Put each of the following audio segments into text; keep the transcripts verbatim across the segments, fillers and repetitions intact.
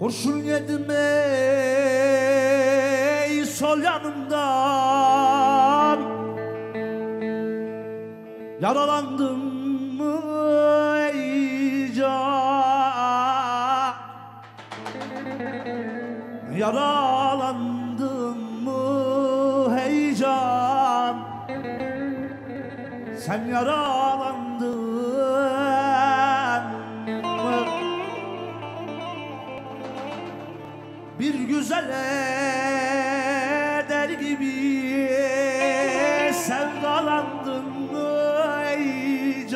Kurşun yedim ey sol yanımdan, yaralandım mı ey can, yaralandım mı hey can, sen yaralandın mı? Bir güzele der gibi sevdalandın mı ey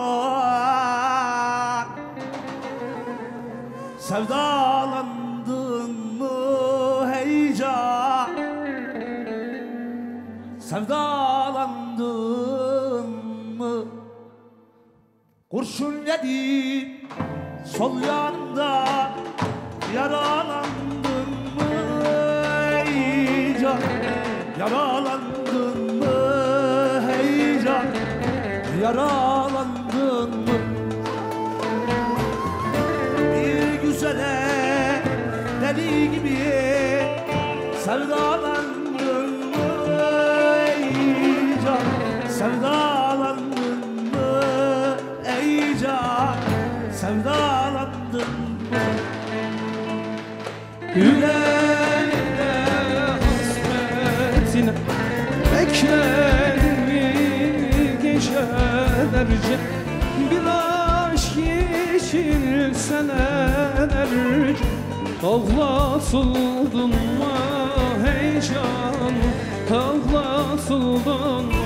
can, sevdalandın mı hey can, sevdalandın mı? Kurşun yedim sol yanında, yaralandın mı ey can, yaralandın mı hey can, yaralandın mı? Bir güzele deli gibi sevdalandın mı ey can, sevdalandın mı ey can, sevdalandın mı? Yüreğinde hasretine bekler mi gecelerce, bir aşk için senelerce ağlatıldın mı hey canım, ağlatıldın